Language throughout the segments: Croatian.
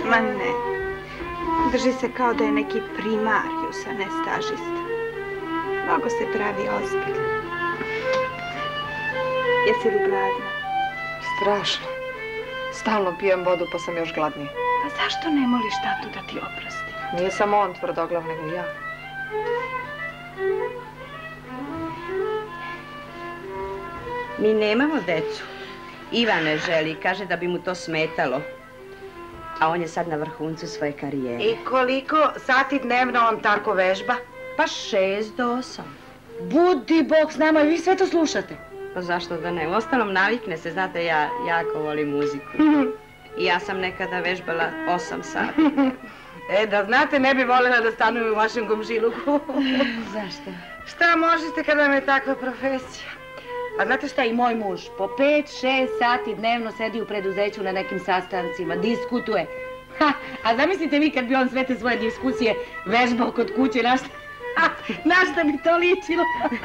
Ma ne. Drži se kao da je neki primarijus, a ne stažista. Mnogo se pravi ozbiljno. Jesi li gladna? Strašno. Stalno pijem vodu pa sam još gladnija. Pa zašto ne moliš tatu da ti oprosti? Nije samo on tvrdoglav, nego i ja. Mi nemamo decu. Ivan ne želi, kaže da bi mu to smetalo. A on je sad na vrhuncu svoje karijere. I koliko sati dnevno on tako vežba? Pa 6 do 8. Budi Bog s nama i vi sve to slušate. Pa zašto da ne? Uostalom navikne se, znate, ja jako volim muziku. I ja sam nekada vežbala 8 sati. Da znate, ne bi voljela da stanujem u vašem komšiluku. Zašto? Šta možete kada vam je takva profesija? A znate šta, i moj muž po 5-6 sati dnevno sedi u preduzeću na nekim sastancima, diskutuje. A zamislite vi kad bi on sve te svoje diskusije vežbao kod kuće, na šta bi to ličilo?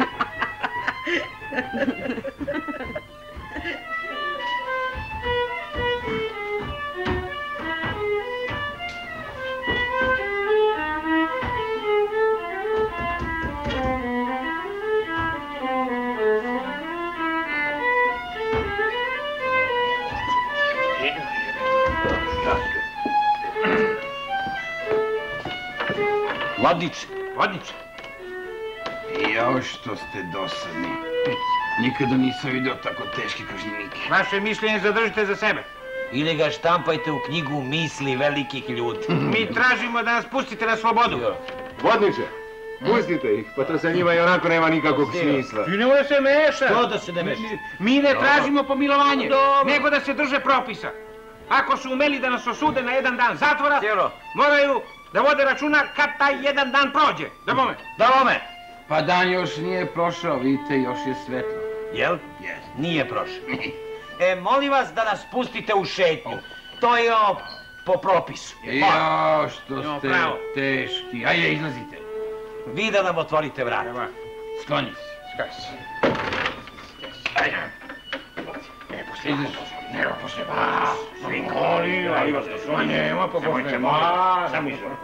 Vladniče, vladniče. Jao, što ste dosadni. Nikada nisam vidio tako teške kažnjenike. Vaše mišljenje zadržite za sebe. Ili ga štampajte u knjigu misli velikih ljudi. Mi tražimo da nas pustite na slobodu. Vladniče, pustite ih, pa to sa njima i onako nema nikakvog smisla. Ti nemoj da se meša. Što da se ne meša? Mi ne tražimo pomilovanje, nego da se drže propisa. Ako su umeli da nas osude na 1 dan zatvora, moraju da vode računa kad taj 1 dan prođe. Da bome? Da bome! Pa dan još nije prošao, vidite, još je svetlo. Jel? Nije prošao. Molim vas da nas pustite u šetnju. To je po propisu. Jao, što ste teški. Ajde, izlazite. Vi da nam otvorite vrata. Skloni se. Skaj se. Ajde. Izaš. Nero, posle vas. Svi koli, ali vas da su. Ma nema, pa posle vas. Samo izvoli.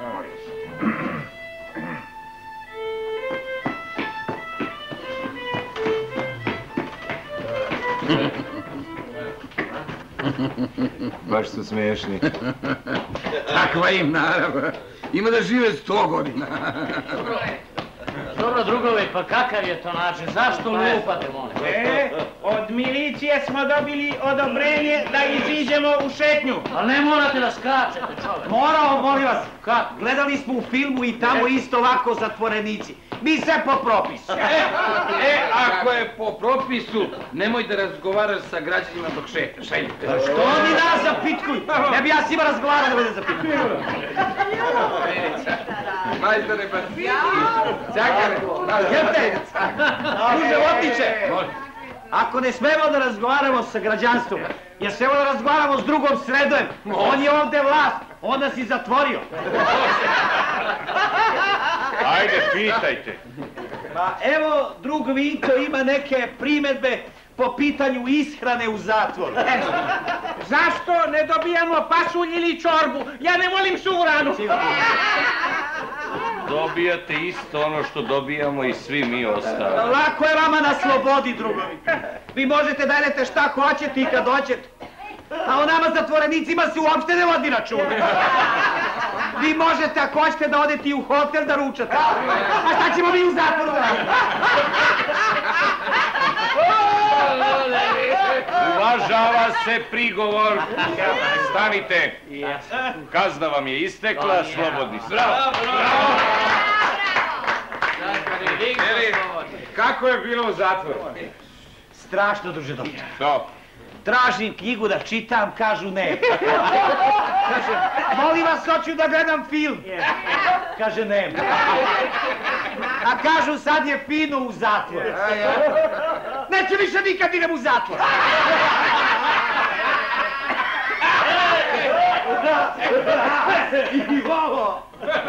Baš su smiješni. Takva im narava. Ima da žive 100 godina. Dobro, drugovi, pa kakav je to način? Zašto lupate, molim? Od milicije smo dobili odobrenje da iziđemo u šetnju. Ali ne morate da skačete, čovek. Moramo, molim vas. Gledali smo u filmu i tamo isto ovako zatvorenici. Mi sve po propisu. Ako je po propisu, nemoj da razgovaraš sa građanima dok šetaš. Ajde. Što oni nas zapitkuju? Ne bi ja s njima razgovarao da me ne zapitkuju. Majstore, pa ti. Jeste? Druže Votniče, ako ne smemo da razgovaramo sa građanstvom, jer smemo da razgovaramo s drugom Sredojem, on je ovde vlast, on nas i zatvorio. Ajde, pitajte. Pa evo, drug Vinko ima neke primedbe po pitanju ishrane u zatvoru. Zašto ne dobijamo pasulj ili čorbu? Ja ne volim suranu. Dobijate isto ono što dobijamo i svi mi ostali. Lako je vama na slobodi, drugovi. Vi možete da jedete šta hoćete i kad hoćete. A o nama zatvorenicima se uopšte ne vodi računa. Vi možete, ako hoćete, da odete i u hotel da ručate. A šta ćemo mi u zatvoru da radimo? Uvažava se prigovor. Stanite. Kazna vam je istekla, slobodni ste. Bravo! Kako je bilo u zatvoru? Strašno, druže doktor. Što? Tražim knjigu da čitam, kažu ne. Kaže, molim vas, hoću da gledam film. Kaže, nema. A kažu, sad je fino u zatvor. Neću više nikad idem u zatvor. I ovo.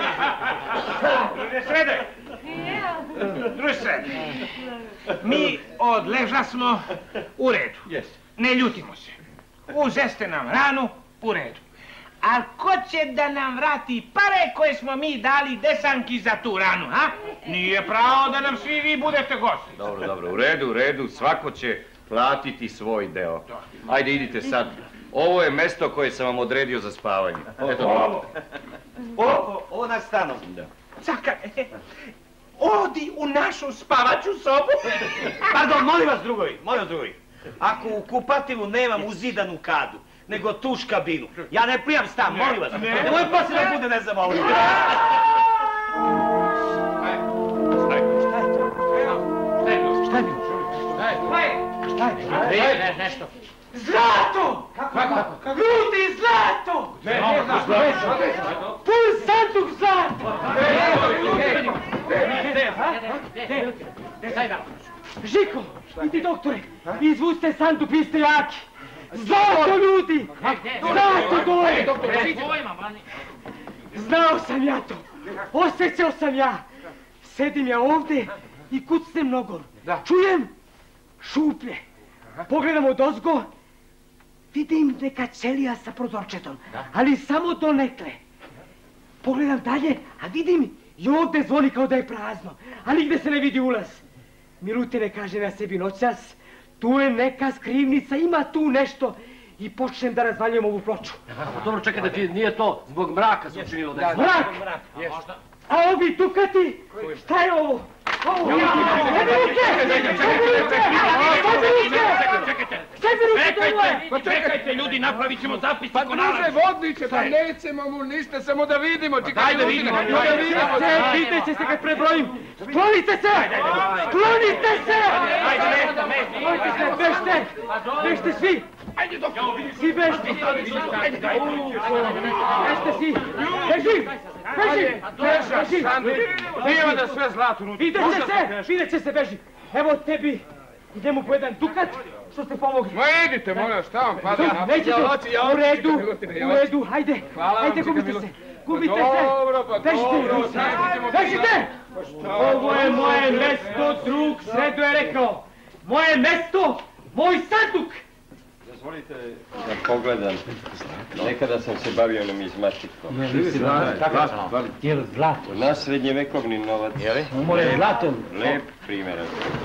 Druže Srede. Druže Srede. Mi odleža smo u redu. Ne ljutimo se. Uzeste nam ranu, u redu. ali ko će da nam vrati pare koje smo mi dali Desanki za tu ranu, ha? Nije pravo da nam svi vi budete gosti. Dobro, u redu, svako će platiti svoj deo. Ajde, idite sad. Ovo je mesto koje sam vam odredio za spavanje. Eto, Ovo naš stanov. Čakaj, odi u našu spavaću sobu. Pardon, molim vas drugovi. Ako u kupatilu nemam uzidanu kadu, nego tuš kabinu, ja ne prijam stan, molim vas. Nemoj poslije da bude nezamoljeno. Nešto. Zlato! Ljudi, zlato! Pun sanduk zlato! Žiko, idi doktore, izvucite sanduk, vi ste jaki. Zlato, ljudi! Zlato dole! Znao sam ja to, osjećao sam ja. Sedim ja ovdje i kucnem nogom. Čujem šuplje. Pogledam odozgo, vidim neka ćelija sa prozorčetom, ali samo donekle. Pogledam dalje, a vidim i ovdje zvoni kao da je prazno, a nigde se ne vidi ulaz. Milutine kaže na sebi noćas, tu je neka skrivnica, ima tu nešto. I počnem da razvaljujem ovu ploču. Dobro, čekaj da ti nije to zbog mraka se učinilo da je. Mrak! A ovi tukati, šta je ovo? Čekajte ljudi, napravit ćemo zapisnik o nalazu. Pa druže vodniče, pa nećemo mu ništa, samo da vidimo. Daj da vidimo. Vidjet će se kad prebrojim. Sklonite se! Sklonite se! Bežte! Bežte svi! Svi bežte! Bežte svi! Beži! Beži! Nije da sve zlato nudi. Vidjet će se, beži! Evo tebi, idemo po jedan dukat, što ste pomogli. Ma idite, molim vas, šta vam pada na... Nećete, u redu, hajde, gubite se. Gubite se! Bežite! Ovo je moje mesto, drug Sredo je rekao. Moje mesto, moj sanduk! Dozvolite da pogledam. Nekada sam se bavio numizmatikom. Jel zlato? Na srednjevekovni novac. Jeli? More zlatom. Lep primjerak.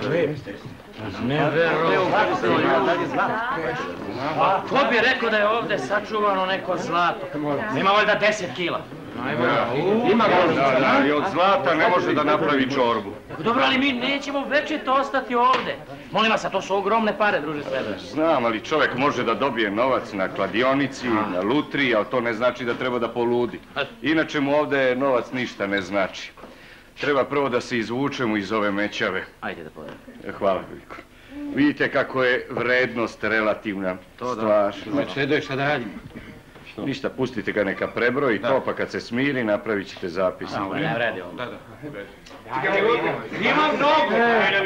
Ko bi rekao da je ovdje sačuvano neko zlato? Ima valjda 10 kila. Ima i od zlata ne može da napravi čorbu. Dobro, ali mi nećemo večito ostati ovdje. Molim vas, a to su ogromne pare, druže Sredo. Znam, ali čovjek može da dobije novac na kladionici, na lutriji, ali to ne znači da treba da poludi. Inače mu ovdje novac ništa ne znači. Treba prvo da se izvučemo iz ove mećave. Ajde da pogledam. Hvala veliko. Vidite kako je vrednost relativna stvar. Sredo, šta da radimo? Ništa, pustite ga neka prebroji to, pa kad se smiri napravit ćete zapis. Ne vredi ovo. Imam mnogo!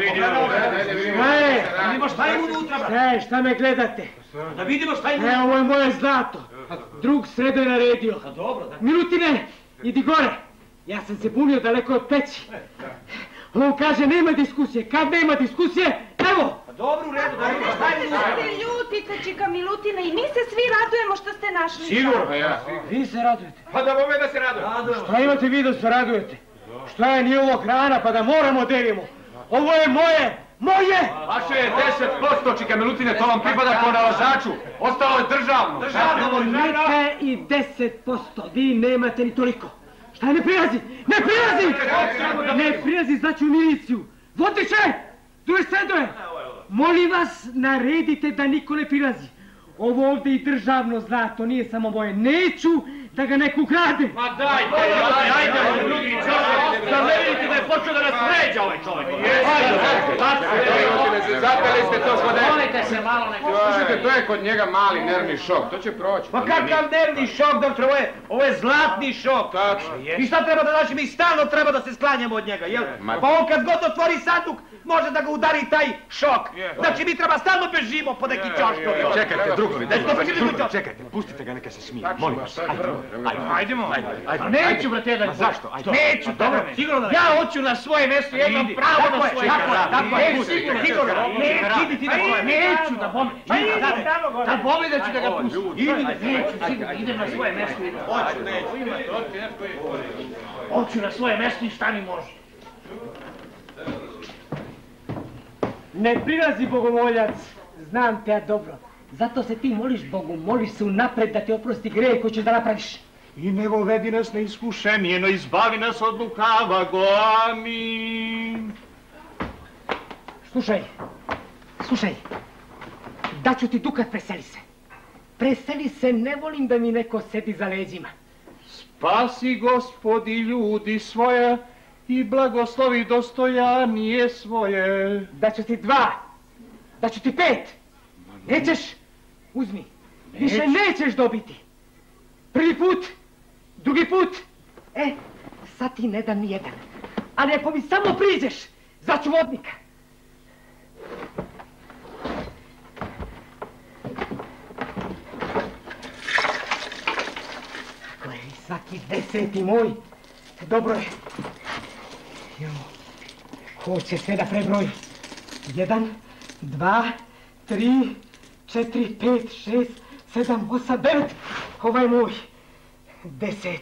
Vidimo šta je unutra! Šta me gledate? Da vidimo šta je unutra! Ovo je moje zlato. Drug Sredo je naredio. Milutine, idi gore. Ja sam se bunio daleko od peći. On kaže nema diskusije. Kad nema diskusije, evo! Dobro, u redu, da vidimo šta je unutra! Šta se ljutite, čika Milutine, i mi se svi radujemo što ste našli. Sigurno, ja. Vi se radujete. Pa da bome da se radujemo. Šta imate vi da se radujete? Šta je, nije ovo hrana pa da moramo delimo? Ovo je moje! Moje! Vaše je 10%, čika Milutine, to vam pripada kao nalažaču. Ostalo je državno. Neka i 10%, vi nemate ni toliko. Šta je, ne prilazi? Ne prilazi! Ne prilazi, znači u miliciju. Vodniče! Druge Sredoje! Molim vas, naredite da niko ne prilazi. Ovo ovdje i državno zlato, nije samo moje. Neću da ga neko ukrade. Ma dajte, drugi čovjek. Da ne vidite da je počeo da nas vređa ovaj čovjek. Zapeli ste to kod njega. Molite se malo neko. Slušajte, to je kod njega mali nervni šok, to će proći. Pa kakav nervni šok, doktor, ovo je zlatni šok. Tačno. I šta treba da znači, mi stalno treba da se sklanjamo od njega, jel? Pa on kad god otvori sanduk, može da ga udari taj šok. Znači mi treba stalno bežimo po neki čoškovi. Čekajte, drugovi, čekajte, pustite ga neka se smije, molim vas. Ajdemo. Neću, brate, da... Zašto? Neću, dobro. Ja hoću na svoje mjesto, ja imam pravo na svoje mjesto. Sigurno. Neću da bome. Da bome da ću da ga pustim. Neću, sigurno, idem na svoje mjesto. Hoću na svoje mjesto i šta mi može. Ne prilazi bogomoljac, znam te ja dobro. Zato se ti moliš Bogu, moliš se unapred da ti oprosti grijeh koji ćeš da napraviš. I ne vovedi nas na iskušenje, no izbavi nas od lukava, go amin. Slušaj, daću ti dukat, preseli se. Preseli se, ne volim da mi neko sedi za leđima. Spasi, Gospodi, ljudi svoje i blagoslovi dostojanije svoje. Daću ti 2, daću ti 5. Nećeš? Uzmi. Više nećeš dobiti. Prvi put, drugi put. Sad ti ne dam ni jedan. Ali ako mi samo priđeš, zvaću vodnika. Tako je, svaki 10. moj. Dobro je. Hoće sve da prebroji. 1, 2, 3, 4, 5, 6, 7, 8, 9. Ovaj je moj. 10.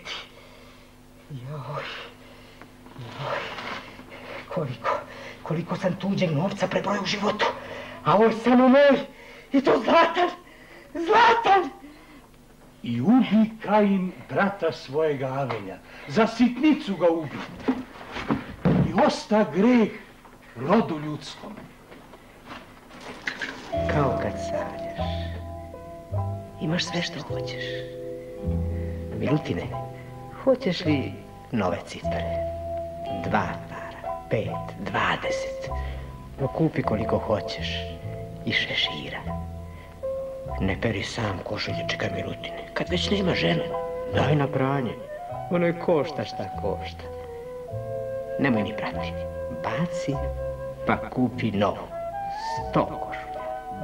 Koliko sam tuđeg novca prebrojao u životu. A ovo je samo moj. I to zlatan. I ubi Kain brata svojega Avelja. Za sitnicu ga ubi. I osta greh rodu ljudskom. Kao kad sanjaš. Imaš sve što hoćeš. Milutine, hoćeš li nove cipere? 2 para, 5, 20. No kupi koliko hoćeš. I šešira. Ne peri sam košulje, čekaj Milutine. Kad već nema žene, daj na pranje. Ono je košta šta košta. Nemoj ni prati. Baci, pa kupi novo. 100 košulja,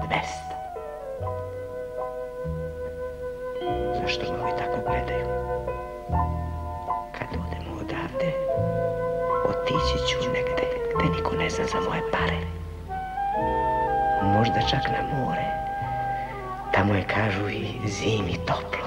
200. Zašto me ovi tako gledaju? Kad odemo odavde, otići ću negde gde niko ne zna za moje pare. Možda čak na more. Tamo je, kažu, i zimi toplo.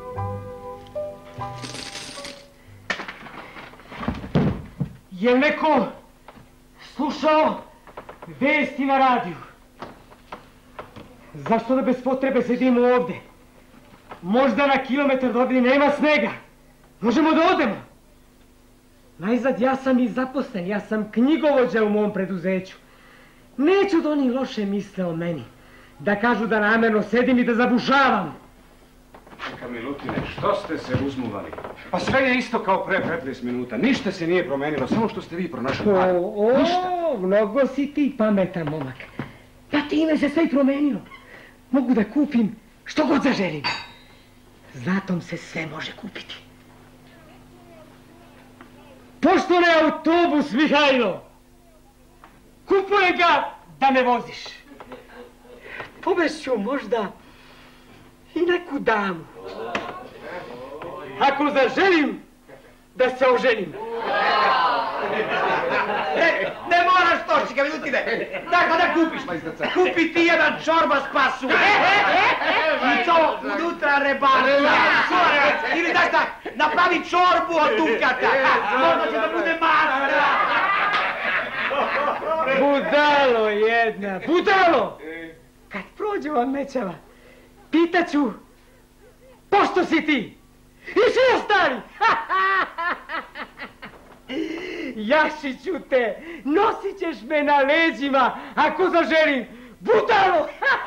Je neko slušao vesti na radiju? Zašto da bez potrebe sedimo ovde? Možda na kilometar do ovdje nema snega. Možemo da odemo. Najzad, ja sam i zaposlen, ja sam knjigovođa u mom preduzeću. Neću da oni loše misle o meni. Da kažu da namerno sedim i da zabušavam. Čeka Milutine, što ste se uzmuvali? Pa sve je isto kao pre 15 minuta. Ništa se nije promenilo, samo što ste vi pronašli pare. Ništa. Mnogo si ti pametan, momak. Pa time se sve i promenilo. Mogu da kupim što god zaželim. Zlatom se sve može kupiti. Poštone autobus, Mihajlo! Kupuje ga da me voziš. Povešću možda i neku damu. Ako zaželim da se oženim. Ne moraš točika, Milutine. Dakle, da kupiš. Kupi ti jedan čorba s pasu. I to unutra rebarca. Ili daš tak, napravi čorbu od dukata. Možda će da bude mastra. Budalo jedna, budalo! Kad prođe on mećava, pitaću, pošto si ti? I svi ostali! Jašiću te, nosit ćeš me na leđima, ako zaželim, budalo!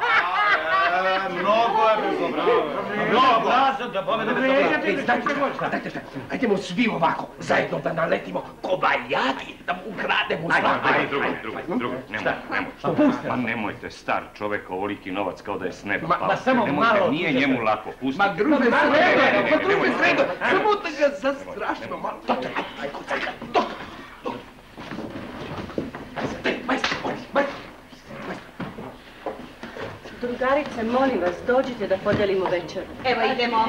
Mnogo je bezobrazno. Mnogo. Da povedemo Dajte, ajdemo svi ovako, zajedno da naletimo ko bajagi, da mu ukrademo zlato. Ajde, drugo, nemojte. Ma nemojte, star čovek, ovoliki novac kao da je s neba pao. Ma samo malo. Nije njemu lako, pustite. Ma druže sredo, samo da ga zastrašimo malo. Doktor, ajde, doktor. Drugarice, molim vas, dođite da podijelimo večeru. Evo, idemo.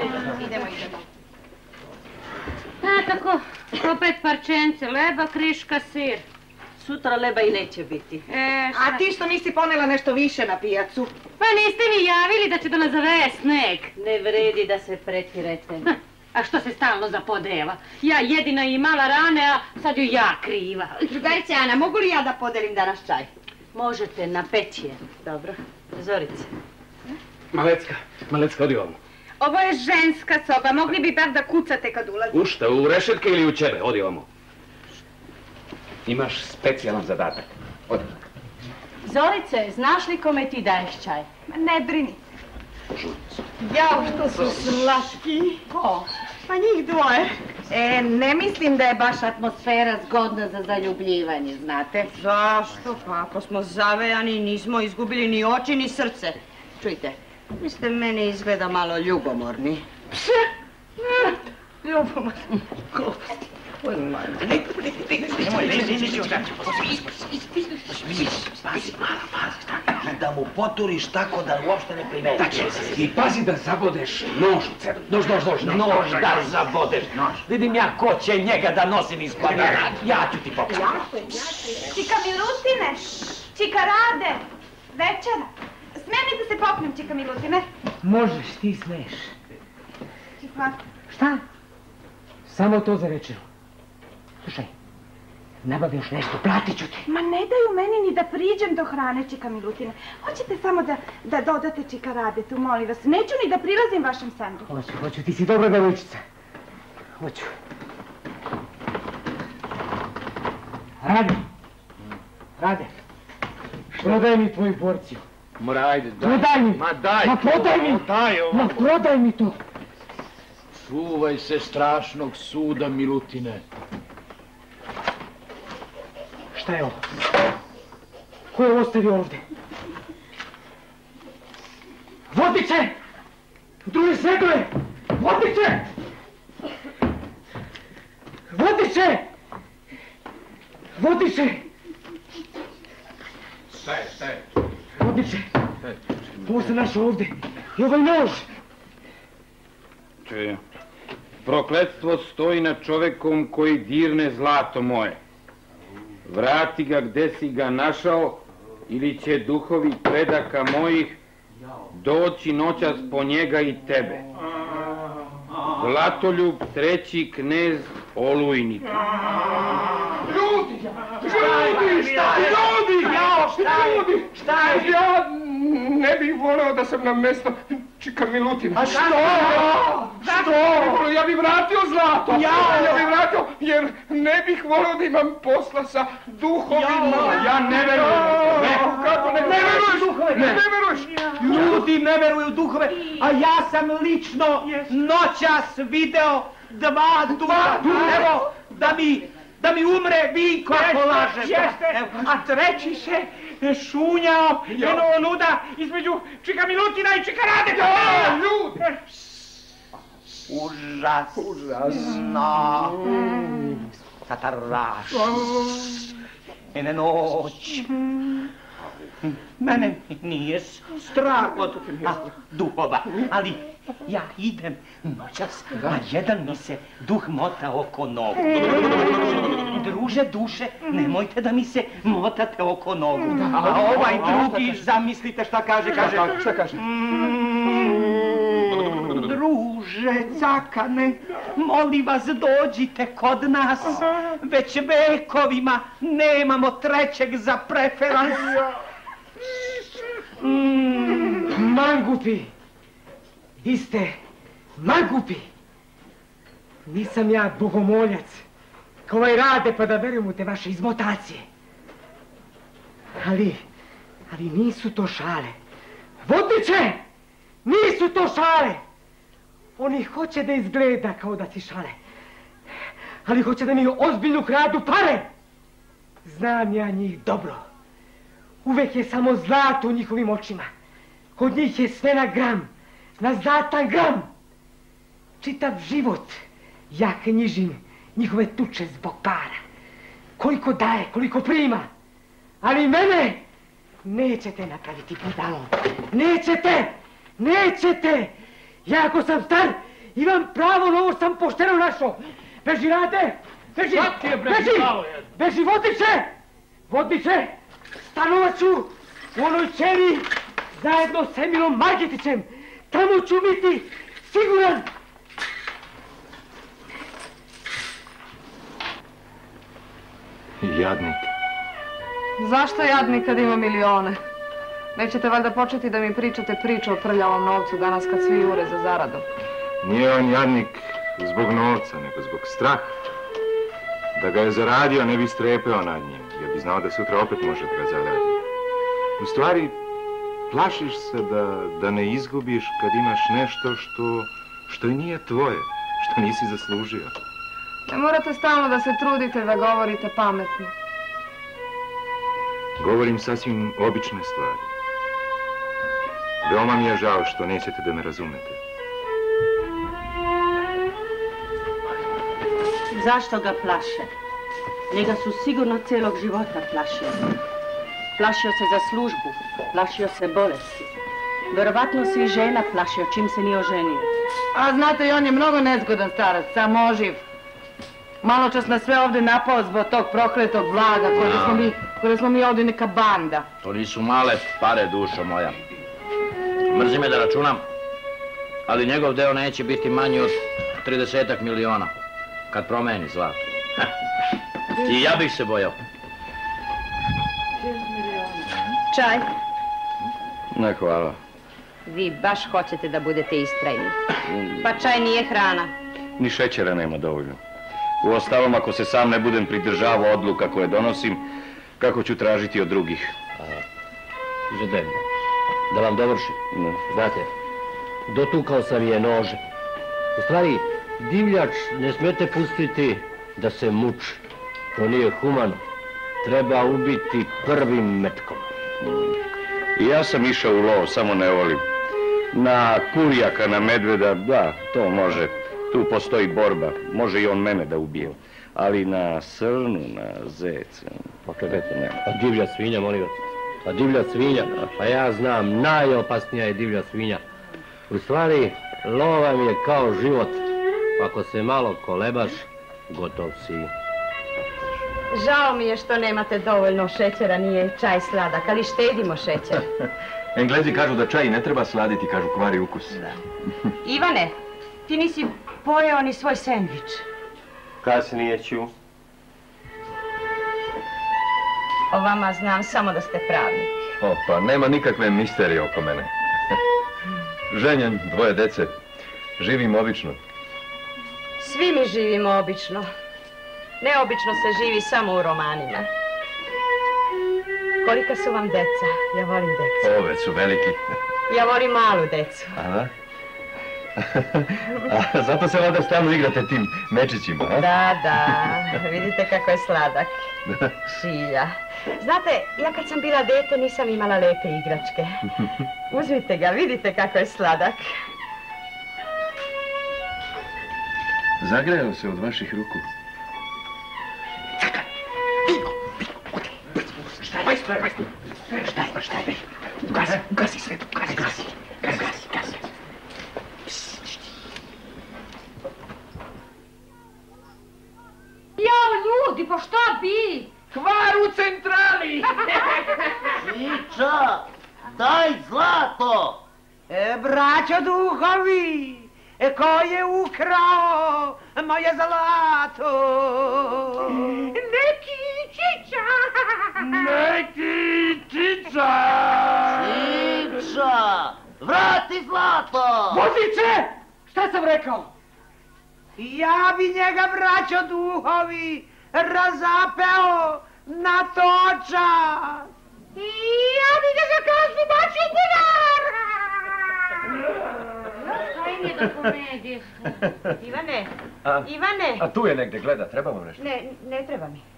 Tako, opet parčence, leba, kriška, sir. Sutra leba i neće biti. A ti što nisi ponela nešto više na pijacu? Pa niste mi javili da će da nas zaveye sneg. Ne vredi da se pretirete. A što se stalno zapodeva? Ja jedina imala rane, a sad ju ja kriva. Drugarice Ana, mogu li ja da podelim danas čaj? Možete, na pećije. Dobro. Zorice. Malecka, odi ovamo. Ovo je ženska soba, mogli bi bar da kucate kad ulazite. U šta, u rešetke ili u ćebe? Odi ovamo. Imaš specijalan zadatak. Odi. Zorice, znaš li kome ti daješ čaj? Ne brini. Jao, što su slatki. Ko? Pa njih dvoje. Ne mislim da je baš atmosfera zgodna za zaljubljivanje, znate? Zašto? Pa ako smo zavejani, nismo izgubili ni oči ni srce. Čujte, vi ste meni izgleda malo ljubomorni. Ljubomorni. Pazi, da mu poturiš tako da uopšte ne primeti. I pazi da zabodeš nož u cedu. Nož da zabodeš. Vidim ja ko će njega da nosim iz planira. Ja ću ti pokazati. Čika Milutine, čika Rade, večera. Smijem li da se popnem, čika Milutine? Možeš, ti smeš. Čika. Šta? Samo to za večeru. Slušaj, nabavi još nešto, platit ću ti. Ma ne daju meni ni da priđem do hrane, čika Milutine. Hoćete samo da dodate čika Rade tu, molim vas. Neću ni da prilazim vašem sanduku. Hoću, ti si dobra devojčica. Hoću. Rade. Prodaj mi tvoju porciju. Mora, ajde, daj. Prodaj mi. Ma daj. Ma prodaj mi. Ma prodaj mi to. Čuvaj se strašnog suda, Milutine. Šta je ovo? Ko je ostavio ovdje? Vodiče! Drugi sredove! Vodiče! Vodiče! Vodiče! Šta je? Vodiče! Ovo sam našao ovdje. I ovaj nož! Čujem. Prokletstvo stoji nad čovekom koji dirne zlato moje. Vrati ga gde si ga našao, ili će duhovi predaka mojih doći noćas po njega i tebe. Zlatoljub, treći knez Olujnika. Ljudi! Šta je? Ja ne bih voleo da sam na mjesto čika Milutina. A što? Što? Ja bih vratio zlato. Ja bih vratio, jer ne bih voleo da imam posla sa duhovima. Ja ne verujem. Kako ne veruješ? Ne veruješ? Ljudi ne veruju duhove, a ja sam lično noćas video dva duha. Evo, da mi umre Vinko ako laže. A treći se šunjao jedno luda između čika Milutina i čika Rade. Ljudi! Užasno. Sataraš. Ene noć. Mene nije strah od duhova, ali ja idem noćas, a jedan mi se duh mota oko nogu. Druže duše, nemojte da mi se motate oko nogu. A ovaj drugi, zamislite šta kaže. Šta kaže? Druže, cakane, molim vas dođite kod nas. Već vekovima nemamo trećeg za preferans. Mangupi! Vi ste mangupi! Nisam ja bogomoljac, kao ovaj Rade pa da verujem u te vaše izmotacije. Ali nisu to šale. Vodiče! Nisu to šale! Oni hoće da izgleda kao da si šale. Ali hoće da mi ozbiljno kradu pare. Znam ja njih dobro. Uvek je samo zlato u njihovim očima. Kod njih je sve na gram, na zlatan gram. Čitav život ja knjižim njihove tuče zbog para. Koliko daje, koliko prima. Ali Nećete napraviti budalom. Nećete! Nećete! Ja ako sam star, imam pravo na ovo sam pošteno našao. Beži, Rade! Beži! Beži! Beži, Vodniče! Vodniče! Stanovat ću u onoj ćeliji zajedno s Emilom Margetićem. Tamo ću biti siguran. Jadnik. Zašto jadnik kad ima milione? Nećete valjda početi da mi pričate priču o prljavom novcu danas kad svi jure za zaradom. Nije on jadnik zbog novca, nego zbog straha. Da ga je zaradio, ne bi strepeo nad njim, jer bi znao da sutra opet može da ga zaradi. U stvari, plašiš se da ne izgubiš kad imaš nešto što i nije tvoje, što nisi zaslužio. Ne morate stalno da se trudite da govorite pametno. Govorim sasvim obične stvari. Veoma mi je žao što nećete da me razumete. Zašto ga plaše? Njega su sigurno cijelog života plašili. Plašio se za službu, plašio se bolesti. Vjerovatno se i žena plašio čim se nije oženio. A znate, i on je mnogo nezgodan starac, samoživ. Malo čas nas sve ovdje napao zbog tog prokletog Vlada, koji smo mi ovdje neka banda. To nisu male pare, dušo moja. Mrzi me da računam, ali njegov deo neće biti manji od 30 miliona, kad promeni zlato. I ja bih se bojao. Čaj? Ne, hvala. Vi baš hoćete da budete istrajni. Pa čaj nije hrana. Ni šećera nema dovoljno. Uostalom, ako se sam ne budem pridržavao odluka koje donosim, kako ću tražiti od drugih? Žede, da vam dovršim. Znate, dotukao sam je nože. U stvari, divljač ne smete pustiti da se muči. To nije humano. Treba ubiti prvim metkom. I ja sam išao u lov, samo ne volim. Na kulijaka, na medveda, da, to može. Tu postoji borba, može i on mene da ubije. Ali na srnu, na zeca, pa čekajte, ne. A divlja svinja, molim vas. A divlja svinja, pa ja znam, najopasnija je divlja svinja. U stvari, lova mi je kao život. Ako se malo kolebaš, gotov si. Žao mi je što nemate dovoljno šećera, nije čaj sladak, ali štedimo šećer. Englezi kažu da čaj ne treba sladiti, kažu kvari ukus. Da. Ivane, ti nisi pojeo ni svoj sendvič. Kasnije ću. O vama znam samo da ste pravnik. Opa, nema nikakve misterije oko mene. Ženjen, 2 dece. Živim obično. Svi mi živimo obično. Neobično se živi samo u romanima. Kolika su vam deca? Ja volim decu. Ove su veliki. Ja volim malu decu. Aha. A zato se onda stalno igrate tim mečićima, a? Da, vidite kako je sladak. Šilja. Znate, ja kad sam bila dete nisam imala lepe igračke. Uzmite ga, vidite kako je sladak. Zagrejao se od vaših ruku. Šta je? Gasi sve, gasi. Jao, ljudi, pa šta bi? Kvar u centrali! Čiča, daj zlato! Braćo duhovi, ko je ukrao moje zlato? Neki Čiča! Neki Čiča! Čiča, vrati zlato! Voziće! Šta sam rekao? Ja bi njega, braćo duhovi, razapeo na točak! Ja bi ga za kaznu bačio u bunar! Šta im je da komedije? Ivane! A tu je negdje, gleda, treba vam nešto? Ne treba mi.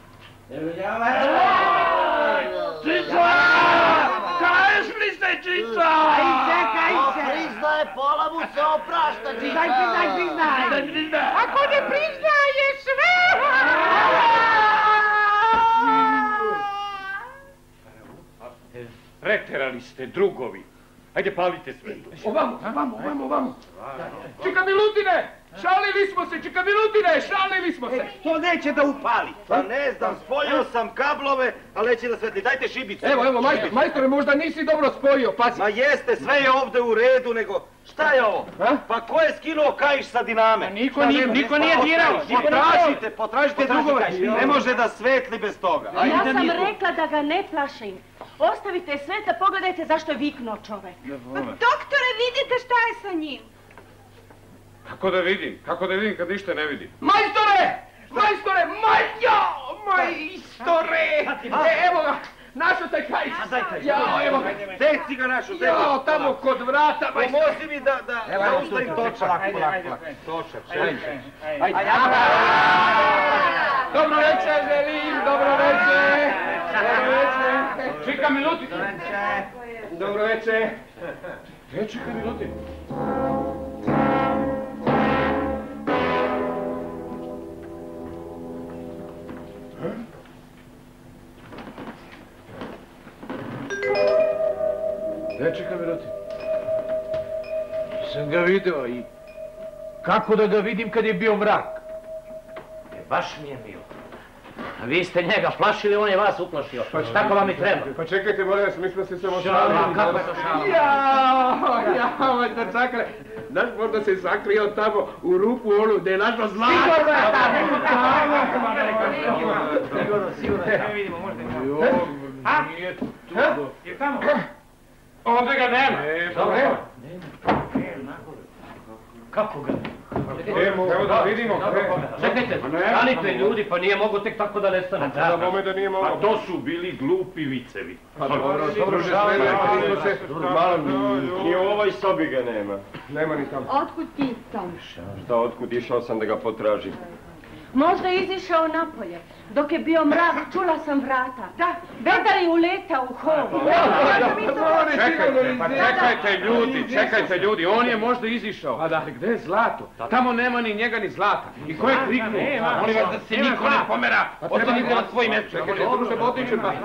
Čiča! Kaješ li se, Čiča? Kaj se? Priznaje, pola mu se oprašta, Čiča! Priznaj! Ako ne priznaje sve! Preterali ste, drugovi. Ajde, palite svetlo. Ovamo. Čika Milutine! Šalili smo se, čika Milutine! Šalili smo se! To neće da upali. Pa ne znam, spojio sam kablove, ali neće da svetli. Dajte šibicu. Evo, majstore, možda nisi dobro spojio, pazi. Ma jeste, sve je ovde u redu, nego... Šta je ovo? Pa ko je skinuo kaiš sa diname? Niko nije dirao. Potražite drugove. Ne može da svetli bez toga. Ja sam rekla da ga ne plašim. Ostavite svetla, pogledajte zašto je viknuo čovek. Doktore, vidite šta je sa njim. Kako da vidim kad ništa ne vidim? Majstore! Evo ga! Našao taj kaiš! Jao, evo ga! Gde si ga našao? Jao, tamo kod vrata, majstore! Pomozi mi da ustavim točak. Točak, ajde. Dobro večer, želim, dobro večer! Čika Milutin! Dobro večer! Gdje čika Milutin? Gdje čika Milutin? Nisam ga video i... Kako da ga vidim kad je bio mrak? Baš mi je milo. A vi ste njega plašili, on je vas uplašio. Tako vam i treba. Pa čekajte, molim vas, mi smo se samo šalili. Kako je to šala? Jao, majstor Čakre. Znaš, možda se sakrio tamo u rupu onu gde je našlo zlato. Sigurno. Ne vidimo, možda nije tu. Je tamo? Ovdje ga nema. Kako ga? Evo da vidimo. Čekajte, stanite ljudi, pa nije mogo tek tako da nestane. Pa to su bili glupi vicevi. Pa dobro, ni u ovoj sobi ga nema. Nema ni tamo. Otkud ti tam? Šta, otkud? Išao sam da ga potražim. Možda je izišao napolje. Dok je bio mrak, čula sam vrata. Da, vedar je uletao u holu. Čekajte ljudi, on je možda izišao. Ali gde je zlato? Tamo nema ni njega ni zlata. I ko je kriknuo? Molim vas da se niko ne pomera. Ostanite na svojim mjestu. Čekajte, druže, potičem pa.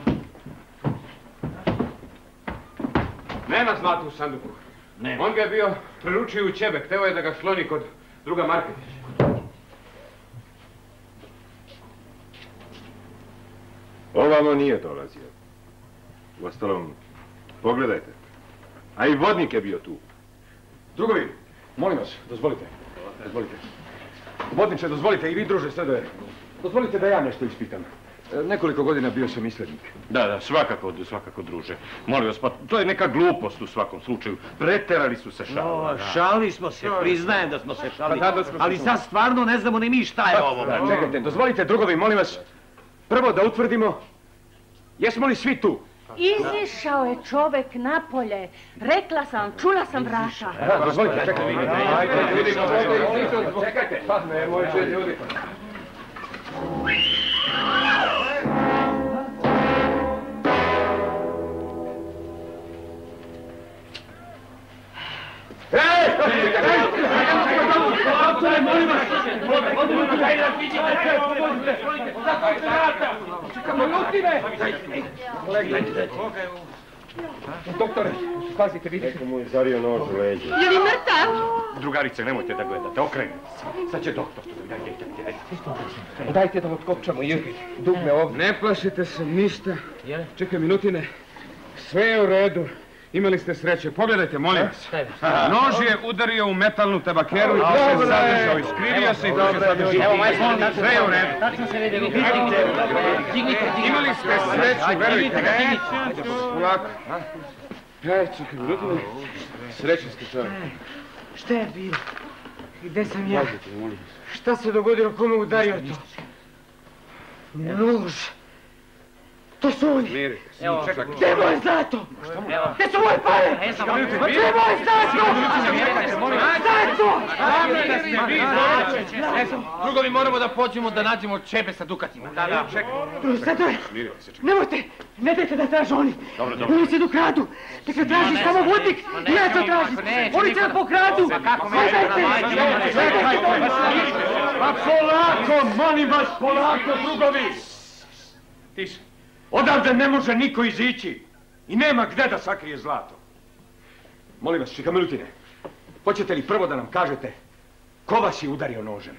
Nema zlata u sanduku. On ga je bio preručio u Čebe. Hteo je da ga sloni kod druga Marketića. Ovamo nije dolazio. Uostalom, pogledajte. A i vodnik je bio tu. Drugovi, molim vas, dozvolite. Vodniče, dozvolite i vi, druže, sada. Dozvolite da ja nešto ispitam. Nekoliko godina bio sam islednik. Da, svakako, druže. Molim vas, pa to je neka glupost u svakom slučaju. Preterali su se šalili. Šalili smo se, priznajem da smo se šalili. Ali sad stvarno ne znamo ni mi šta je ovo. Čekajte, dozvolite, drugovi, molim vas, prvo da utvrdimo, jesmo li svi tu? Izišao je čovek napolje. Rekla sam, čula sam vrata. Dozvolite, čekajte. Čekajte, pa nemojte ljudi. Doktore, spasite, vidite. Neko mu je zario nož u leđe. Je li mrtav? Drugarice, nemojte da gledate, okrenite se. Sad će doktor. Dajte da otkopčamo dugme ovdje. Ne plašite se ništa. Čekaj, Milutine, sve je u redu. Imali ste sreće. Pogledajte, molim vas. Nož je udario u metalnu tabakeru i tu se zadržao. Iskrivio se i tu se zadržao. Sve je u redu. Tačno se vidi. Imali ste sreću, verujte. Polako. Čekaj, Milutine. Srećni ste čovjek. Šta je bilo? Gde sam ja? Šta se dogodilo? Kome udario to? Nož. To su oni. Mirite se. Gde je moje zlato? Gde su moje pare? Gde je moje zlato? Zlato! Drugovi, moramo da pođemo da nađemo Čebe sa dukatima. Da, čekaj. Sadore, nemojte, ne dajte da traže oni. Oni se ukradu. Neka traži samo vodnik i ja to tražim. Oni će da pokradu. Pa polako, molim vas, polako, drugovi. Tiše. Odavde ne može niko izići. I nema gde da sakrije zlato. Molim vas, čika Milutine, hoćete li prvo da nam kažete ko vas je udario nožem?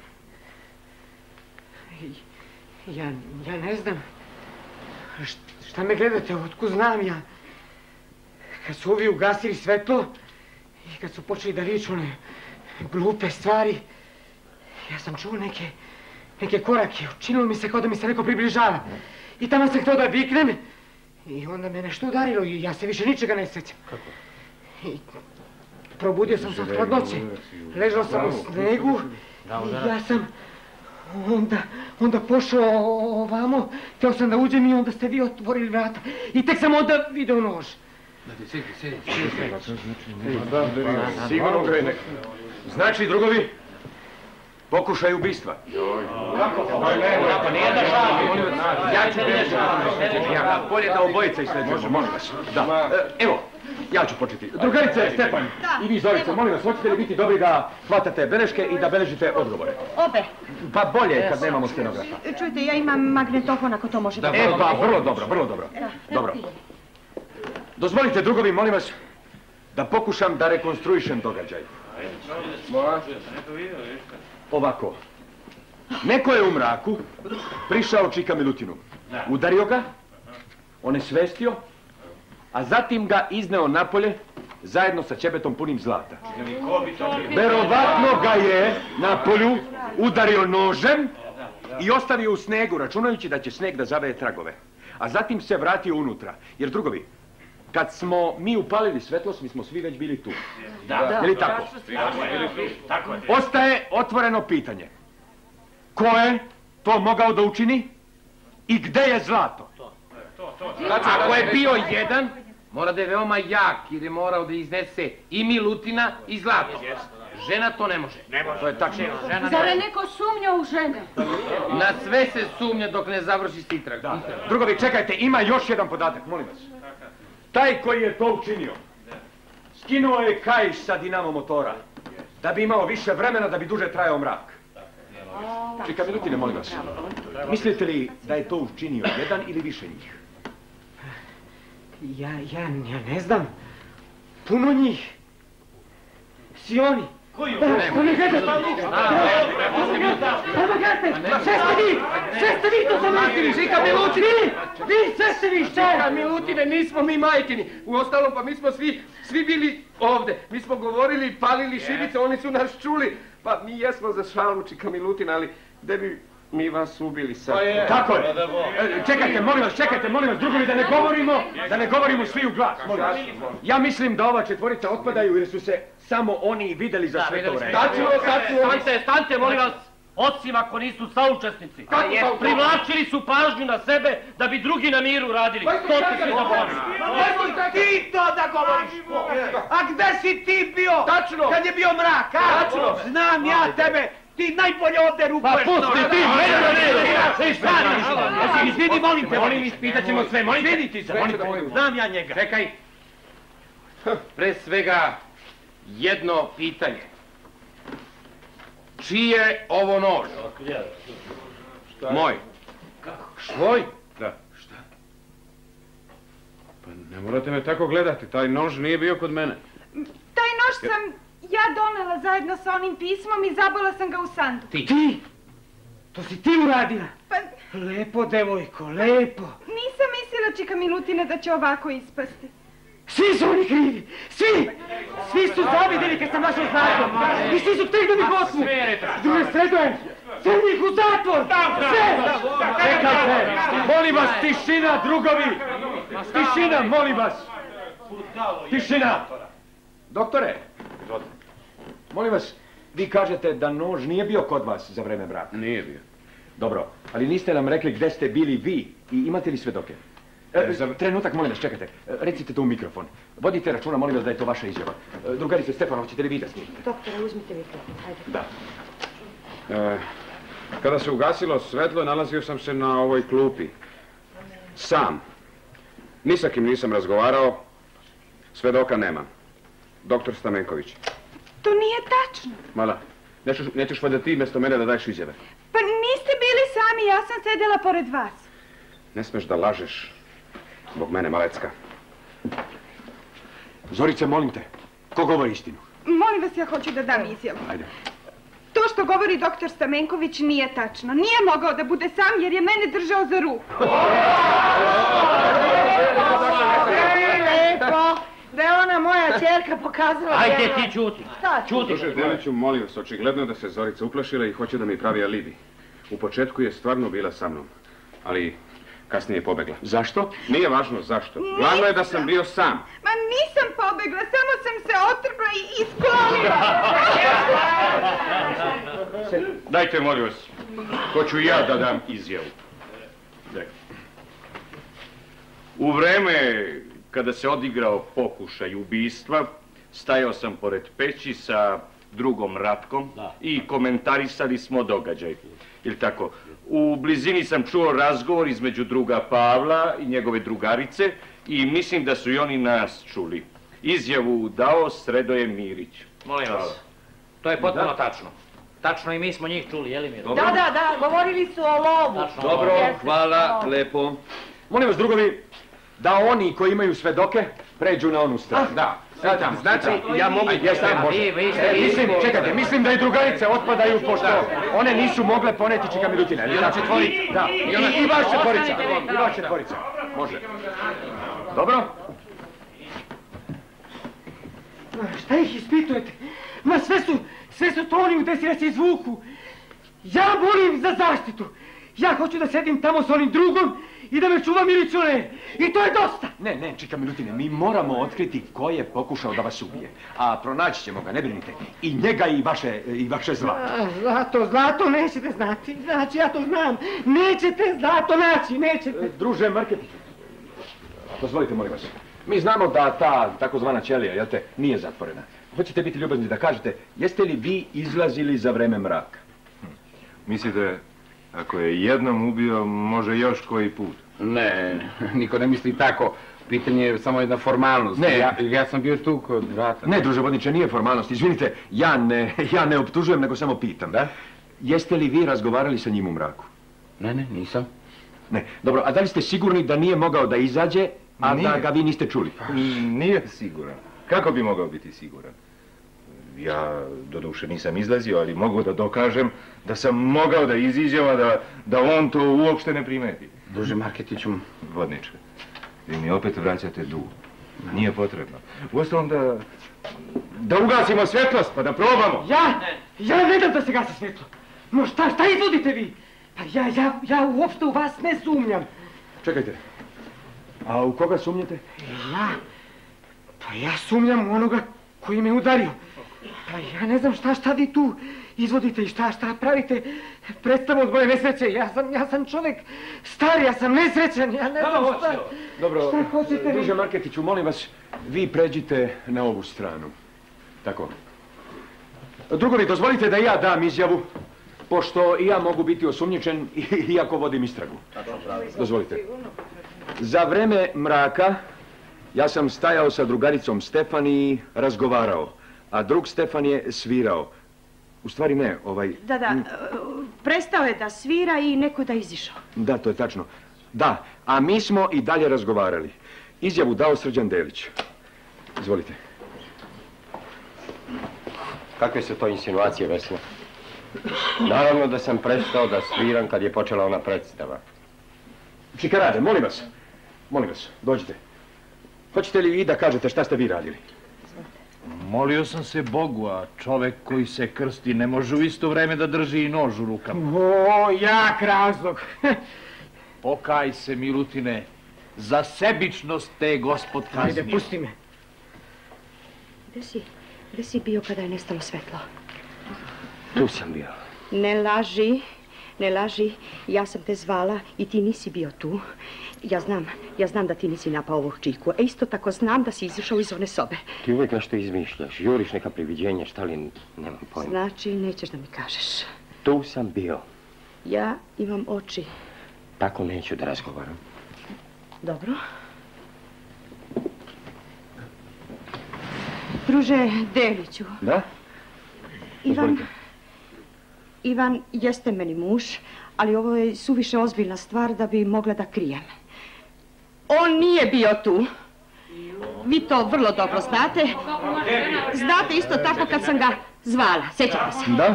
Ja ne znam. Šta me gledate, otkud znam ja? Kad su ovi ugasili svetlo i kad su počeli da viču one glupe stvari, ja sam čuo neke korake. Učinilo mi se kao da mi se neko približava. I tamo sam htio da viknem i onda me nešto udarilo i ja se više ničega ne sjećam. Kako? I probudio sam se od hladnoće. Ležao sam u snegu i ja sam onda pošao ovamo. Htio sam da uđem i onda ste vi otvorili vrata. I tek sam onda video nož. Sidi. Sigurno grene. Znači, drugovi, pokušaj ubistva. Kako? Pa nije da šalim. Ja ću nešto. Bolje da obojica isleđujemo, molim vas. Da. Evo, ja ću početi. Drugarice, Stepan i vi Zorice, molim vas, hoćete li biti dobri da hvatate beleške i da beležite odgovore? Obe. Pa bolje kad nemamo stenografa. Čujte, ja imam magnetofon ako to može da... Pa, vrlo dobro, vrlo dobro. Dobro. Dozvolite, drugovi, molim vas, da pokušam da rekonstruišem događaj. Ovako. Neko je u mraku prišao čika Milutinu. Udario ga, onesvestio, a zatim ga izneo napolje zajedno sa ćebetom punim zlata. Verovatno ga je na polju udario nožem i ostavio u snegu, računajući da će sneg da zaveje tragove. A zatim se vratio unutra. Jer, drugovi, kad smo mi upalili svetlost, mi smo svi već bili tu. Je li tako? Tako je. Ostaje otvoreno pitanje. Ko je to mogao da učini i gde je zlato? Ako je bio jedan, mora da je veoma jak jer je morao da iznese i Milutina i zlato. Žena to ne može. To je tačno. Zar je neko sumnja u žene? Na sve se sumnja dok ne završi istrag. Drugovi, čekajte, ima još jedan podatak, molim vas. Taj koji je to učinio, skinuo je kaiš sa dinamo motora, da bi imao više vremena, da bi duže trajao mrak. Čika Milutine, molim vas, mislite li da je to učinio jedan ili više njih? Ja ne znam. Puno njih. Svi oni. Koji oni? Pomagajte! Sve ste vi to zamlatili! Čika Milutine! Vi sve ste vi šta? Čika Milutine, nismo mi majkini. Uostalom, pa mi smo svi bili ovde. Mi smo govorili, palili šibice, oni su nas čuli. Pa mi jesmo za šalu, Čika Milutina, ali gde bi mi vas ubili sad? Tako je. Čekajte, molim vas, drugovi, da ne govorimo svi u glas. Ja mislim da ova četvorica otpadaju jer su se samo oni videli za sve to vreme. Stante, molim vas, osim ako nisu saučesnici. Privlačili su pažnju na sebe da bi drugi na miru radili. To ste svi zaboravili. Nemoj ti to da govoriš. A gde si ti bio? Tačno. Kad je bio mrak, a? Tačno. Znam ja tebe. Ti najbolje ovdje rukuješ. Pa pusti ti, Izvini, molim te. Molim, ispitat ćemo sve, molim te. Izvini ti se. Znam ja njega. Čekaj. Pre svega, jedno pitanje. Čiji je ovo nož? Moj. Svoj? Da. Šta? Pa ne morate me tako gledati, taj nož nije bio kod mene. Taj nož sam ja donela zajedno sa onim pismom i zabila sam ga u sandu. Ti? To si ti uradila? Pa... Lepo, devojko, lepo. Nisam mislila, Čika Milutine, da će ovako ispasti. Svi su oni krivi! Svi! Svi su zavidjeli kad sam našao zlato! I svi su htjeli da mi posmu! Druže, sredujem! Sve njih u zatvor! Sve! Čekajte! Molim vas, tišina, drugovi! Tišina, molim vas! Tišina! Doktore! Molim vas, vi kažete da nož nije bio kod vas za vreme braka? Nije bio. Dobro, ali niste nam rekli gde ste bili vi i imate li svedoke? Trenutak, molim vas, čekajte. Recite to u mikrofon. Vodite računa, molim vas, da je to vaša izjava. Drugarice Stepanov, ćete li vi da snimite? Doktore, uzmite mikrofon, hajde. Da. Kada se ugasilo svetlo, nalazio sam se na ovoj klupi. Sam. Ni sa kim nisam razgovarao. Svedoka nema. Doktor Stamenković. To nije tačno. Mala, nećeš valjda ti mjesto mene da daješ izjave. Pa niste bili sami, ja sam sedjela pored vas. Ne smeš da lažeš zbog mene, Malecka. Zorice, molim te, ko govori istinu? Molim vas, ja hoću da dam izjavu. Ajde. To što govori doktor Stamenković nije tačno. Nije mogao da bude sam jer je mene držao za ruku. Lepo, da je ona moja ćerka pokazala... Ajde ti čuti. Čuti. Druže Deliću, molim vas, očigledno da se Zorica uplašila i hoće da mi pravi alibi. U početku je stvarno bila sa mnom, ali kasnije je pobegla. Zašto? Nije važno zašto. Glavno je da sam bio sam. Ma nisam pobegla, samo sam se otrgla i isklonila. Dajte, molim vas, hoću ja da dam izjavu. U vreme kada se odigrao pokušaj ubistva, stajao sam pored peći sa drugom Ratkom i komentarisali smo događaj. Ili tako, u blizini sam čuo razgovor između druga Pavla i njegove drugarice i mislim da su i oni nas čuli. Izjavu dao Sredoje Mirić. Molim vas, to je potpuno tačno. Tačno i mi smo njih čuli, je li Miro? Da, govorili su o lovu. Dobro, hvala, lepo. Molim vas, drugovi, da oni koji imaju svedoke pređu na onu stranu. Da. Znači, ja mogu... Čekajte, mislim da i drugarice otpadaju, pošto one nisu mogle poneti čika Milutina. I ona četvorica. Da, i vaš četvorica. I vaš četvorica. Može. Dobro? Šta ih ispitujete? Ma sve su to oni udesi da se izvuku. Ja molim za zaštitu. Ja hoću da sedim tamo s onim drugom i da me čuva milicioner. I to je dosta. Ne, čika Milutine, mi moramo otkriti ko je pokušao da vas ubije. A pronaći ćemo ga, ne brinite. I njega i vaše zlato. Zlato nećete znati. Znači, ja to znam. Nećete zlato naći, nećete. Druže Marketiću, dozvolite, molim vas. Mi znamo da ta takozvana ćelija, jel te, nije zatvorena. Hoćete biti ljubazni da kažete, jeste li vi izlazili za vreme mraka? Mislite, ako je jednom ubio, može još koji put? Ne, niko ne misli tako. Pitanje je samo jedna formalnost. Ja sam bio tu kod vrata. Ne, druže vodniče, nije formalnost. Izvinite, ja ne optužujem, nego samo pitam. Da? Jeste li vi razgovarali sa njim u mraku? Ne, nisam. Ne, dobro, a da li ste sigurni da nije mogao da izađe, a da ga vi niste čuli? Nije siguran. Kako bi mogao biti siguran? Ja, doduše, nisam izlazio, ali mogu da dokažem da sam mogao da iziđem, a da on to uopšte ne primeti. Druže Marketiću... Vodniče, vi mi opet vraćate dug. Nije potrebno. Uostalom da ugasimo svjetlost, pa da probamo. Ja ne dam da se gasi svjetlo. No šta izvodite vi? Pa ja uopšte u vas ne sumnjam. Čekajte, a u koga sumnjate? Pa ja sumnjam u onoga koji me udario. Pa ja ne znam šta vi tu izvodite i šta pravite predstavu od moje nesreće. Ja sam čovjek star, ja sam nesrećan, ja ne znam šta... Dobro, druže Marketiću, molim vas, vi pređite na ovu stranu. Tako. Drugovi, dozvolite da ja dam izjavu, pošto i ja mogu biti osumnjičen iako vodim istragu. Dozvolite. Za vreme mraka ja sam stajao sa drugaricom Stefan i razgovarao, a drug Stefan je svirao. U stvari ne, Da, prestao je da svira i neko da izišao. Da, to je tačno. Da, a mi smo i dalje razgovarali. Izjavu dao Srđan Delić. Izvolite. Kakve su to insinuacije, Vesna? Naravno da sam prestao da sviram kad je počela ona predstava. Šikarade, molim vas, dođite. Hoćete li vi da kažete šta ste vi radili? Molio sam se Bogu, a čovek koji se krsti ne može u isto vreme da drži i nož u rukama. O, jak razlog. Pokaj se, Milutine, za sebičnost te gospod kaznio. Ajde, pusti me. Gde si bio kada je nestalo svetlo? Tu sam bio. Ne laži, ja sam te zvala i ti nisi bio tu. Ja znam da ti nisi napao ovog čiku, a isto tako znam da si izašao iz one sobe. Ti uvijek nešto izmišljaš, juriš neka priviđenja, šta li, nemam pojma. Znači, nećeš da mi kažeš. Tu sam bio. Ja imam oči. Tako neću da razgovaram. Dobro. Druže Deliću. Da? Ivan jeste meni muž, ali ovo je suviše ozbiljna stvar da bi mogla da krijem. On nije bio tu. Vi to vrlo dobro znate. Znate isto tako kad sam ga zvala, sjećate se? Da?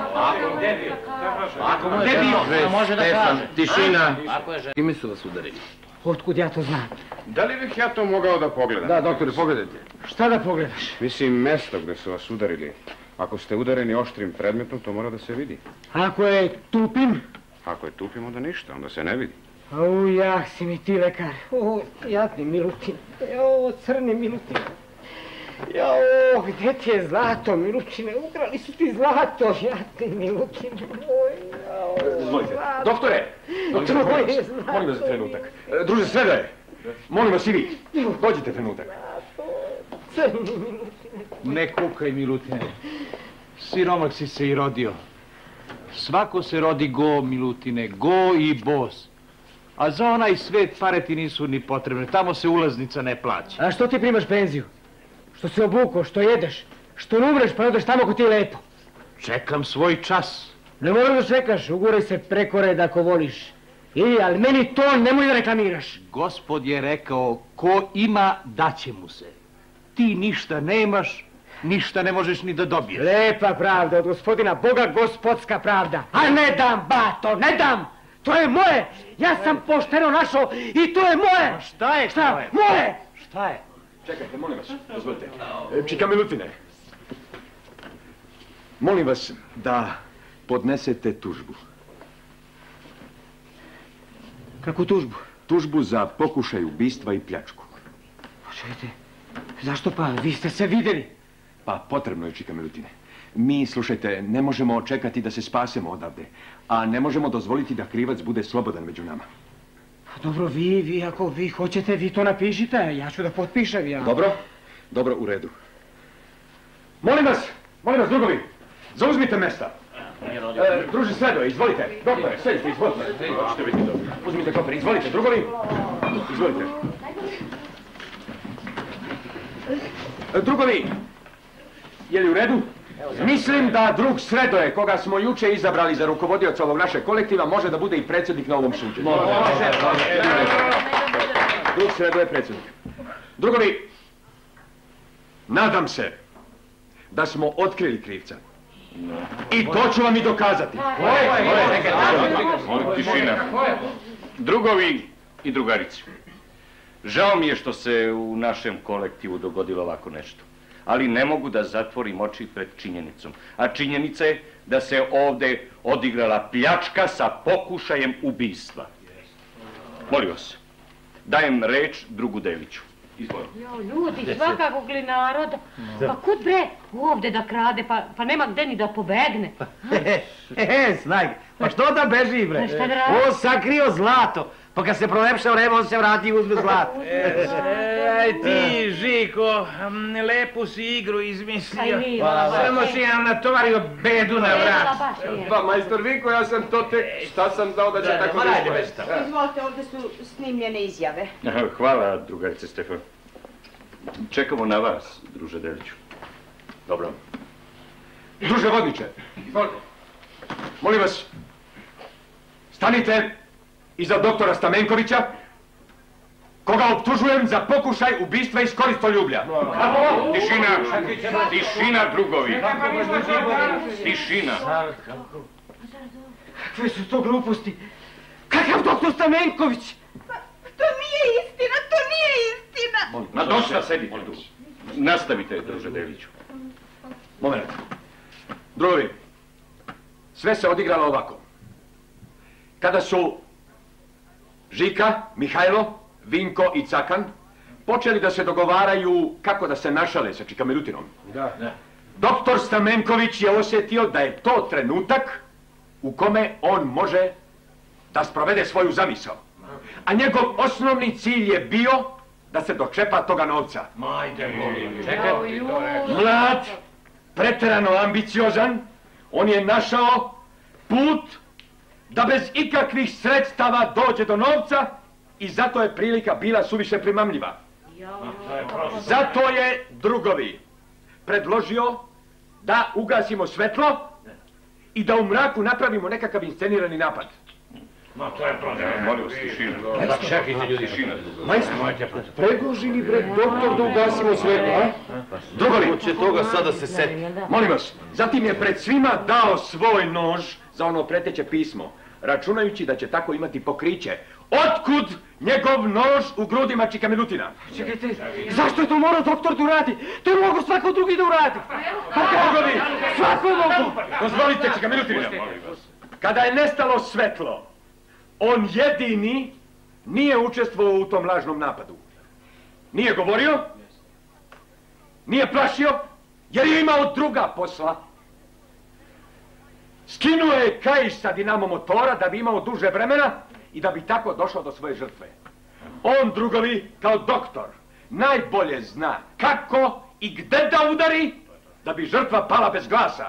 Gde bio? Može da kaže. Tišina. Ime su vas udarili? Otkud ja to znam? Da li bih ja to mogao da pogledam? Da, doktore, pogledajte. Šta da pogledaš? Mislim, mesto gde su vas udarili. Ako ste udareni oštrim predmetom, to mora da se vidi. Ako je tupim? Ako je tupim, onda ništa, onda se ne vidi. Au, jak si mi ti, lekar. O, jadni Milutin. O, crni Milutin. Jao, gdje ti je zlato, Milutine? Ukrali su ti zlato, jadni Milutin. Izvolite. Doktore! Molim vas za trenutak. Druže Sredaje, molim vas i vi. Dođite trenutak. Crni Milutine. Ne kukaj, Milutine. Siromak si se i rodio. Svako se rodi go, Milutine, go i bos. A za onaj svet pare ti nisu ni potrebne. Tamo se ulaznica ne plaća. A što ti primaš penziju? Što se obuko, što jedeš, što ne umreš pa odeš tamo ko ti je lepo. Čekam svoj čas. Ne moram da čekaš, uguraj se preko reda ako voliš. Ali meni to nemoj da reklamiraš. Gospod je rekao, ko ima, daće mu se. Ti ništa nemaš, ništa ne možeš ni da dobiješ. Lepa pravda od gospodina Boga, gospodska pravda. A ne dam, bato, ne dam! To je moje! Ja sam pošteno našao i to je moje! A šta je? Šta? Moje! Šta je? Čekajte, molim vas, dozvolite. Čika Milutine, molim vas da podnesete tužbu. Kakvu tužbu? Tužbu za pokušaj ubistva i pljačku. Čekajte, zašto pa? Vi ste se vidjeli. Pa potrebno je, Čika Milutine. Mi, slušajte, ne možemo čekati da se spasemo odavde, a ne možemo dozvoliti da krivac bude slobodan među nama. Dobro, vi, ako vi hoćete, vi to napišite, ja ću da potpišem, ja. Dobro, u redu. Molim vas, drugovi, zauzmite mesta. Druže Sredoje, izvolite. Doktore, sedite, izvolite. Uzmite kofer, izvolite, drugovi. Izvolite. Drugovi, je li u redu? Mislim da drug Sredoje, koga smo juče izabrali za rukovodioca ovog našeg kolektiva, može da bude i predsjednik na ovom suđenju. Drug Sredoje predsjednik. Drugovi, nadam se da smo otkrili krivca. I to ću vam i dokazati. Tišina. Drugovi i drugarici. Žao mi je što se u našem kolektivu dogodilo ovako nešto. Ali ne mogu da zatvorim oči pred činjenicom. A činjenica je da se ovde odigrala pljačka sa pokušajem ubistva. Molim vas, dajem reč drugu Deliću. Izvolite. Jo, ljudi, svakakvog li naroda. Pa kud bre ovde da krade, pa nema gde ni da pobegne. Snajg, pa što da beži bre? Šta da radi? On sakrio zlato. Pa kad se prolepša vreme, on se vrati i uzme zlato. Aj ti, Žiko, lepu si igru izmislio. Samo si nam natovario bedu na vrat. Pa, majstor Vinko, ja sam to tek, šta sam dao da će tako da ispojesti? Izvolite, ovdje su snimljene izjave. Hvala, drugarice Stefan. Čekamo na vas, druže Deliću. Dobro. Druže Vodniče, molim vas, stanite iza doktora Stamenkovića, koga optužujem za pokušaj ubistva iz koristoljublja. Tišina, drugovi. Tišina. Kakve su to gluposti? Kakav doktor Stamenković? To nije istina, to nije istina! Ma dosta, sedite tu. Nastavite, druže Deliću. Moment. Drugovi, sve se odigralo ovako. Kada su Žika, Mihajlo, Vinko i Cakan počeli da se dogovaraju kako da se našale sa Čika Milutinom. Doktor Stamenković je osjetio da je to trenutak u kome on može da sprovede svoju zamisao. A njegov osnovni cilj je bio da se dočepa toga novca. Mlad, preterano ambiciozan, on je našao put da bez ikakvih sredstava dođe do novca i zato je prilika bila suviše primamljiva. Zato je, drugovi, predložio da ugasimo svetlo i da u mraku napravimo nekakav inscenirani napad. No, to je problem. Molim vas, tišina. Čekajte, ljudi. Majstor, predloži li bre doktor da ugasimo svetlo, a? Drugovi, Ko će toga sada se seti? molim vas, zatim je pred svima dao svoj nož za ono preteće pismo, računajući da će tako imati pokriće. Otkud njegov nož u grudima Čika Milutina? Čekajte, zašto je to morao doktor da uradi? To je mogo svako drugi da uradi. Pa kako vi? Svako je mogo. Dozvolite, Čika Milutina. Kada je nestalo svetlo, on jedini nije učestvovao u tom lažnom napadu. Nije govorio, nije plašio, jer je imao druga posla. Skinuo je kaiš sa dinamo motora da bi imao duže vremena i da bi tako došao do svoje žrtve. On, drugovi, kao doktor, najbolje zna kako i gde da udari da bi žrtva pala bez glasa.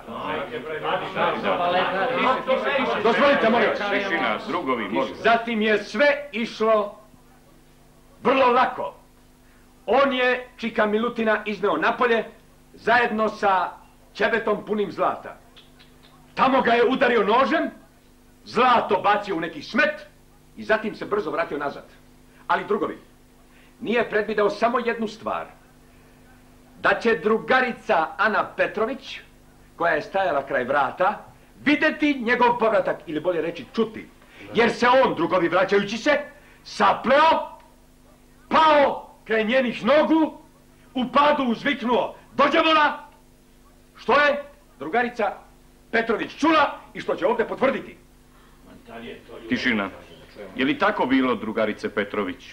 Dozvolite, molim vas. Tišina, drugovi, molim. Zatim je sve išlo vrlo lako. On je Čika Milutina izneo napolje zajedno sa ćebetom punim zlata. Tamo ga je udario nožem, zlato bacio u neki smet i zatim se brzo vratio nazad. Ali, drugovi, nije predvideo samo jednu stvar. Da će drugarica Ana Petrović, koja je stajala kraj vrata, vidjeti njegov povratak, ili bolje reći čuti. Jer se on, drugovi, vraćajući se, sapleo, pao kraj njenih nogu, u padu uzviknuo dođavola, što je drugarica Petrović čula i što će ovdje potvrditi. Tišina. Je li tako bilo, drugarice Petrović?